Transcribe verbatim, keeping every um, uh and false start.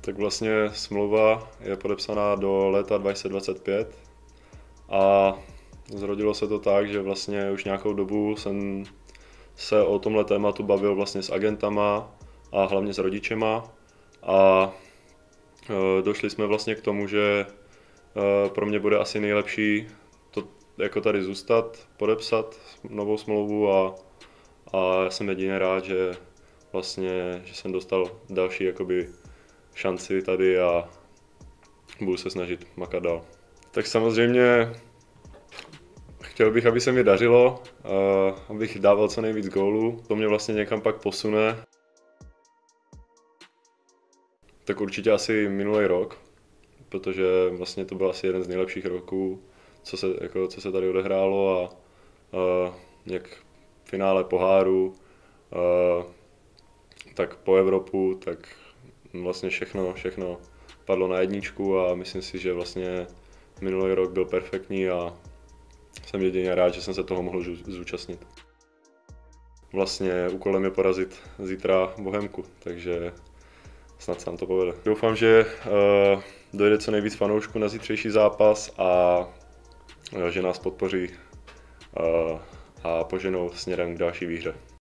Tak vlastně smlouva je podepsaná do léta dva tisíce dvacet pět a zrodilo se to tak, že vlastně už nějakou dobu jsem se o tomhle tématu bavil vlastně s agentama a hlavně s rodičema a e, došli jsme vlastně k tomu, že e, pro mě bude asi nejlepší to jako tady zůstat, podepsat novou smlouvu a, a já jsem jedině rád, že vlastně, že jsem dostal další jakoby šanci tady a budu se snažit makat dál. Tak samozřejmě chtěl bych, aby se mi dařilo, abych dával co nejvíc gólů, to mě vlastně někam pak posune. Tak určitě asi minulý rok, protože vlastně to byl asi jeden z nejlepších roků, co se, jako, co se tady odehrálo a, a jak finále poháru, a, tak po Evropu, tak vlastně všechno, všechno padlo na jedničku a myslím si, že vlastně minulý rok byl perfektní a jsem jedině rád, že jsem se toho mohl zúčastnit. Vlastně úkolem je porazit zítra Bohemku, takže snad se nám to povede. Doufám, že uh, dojde co nejvíc fanoušků na zítřejší zápas a uh, že nás podpoří uh, a poženou směrem k další výhře.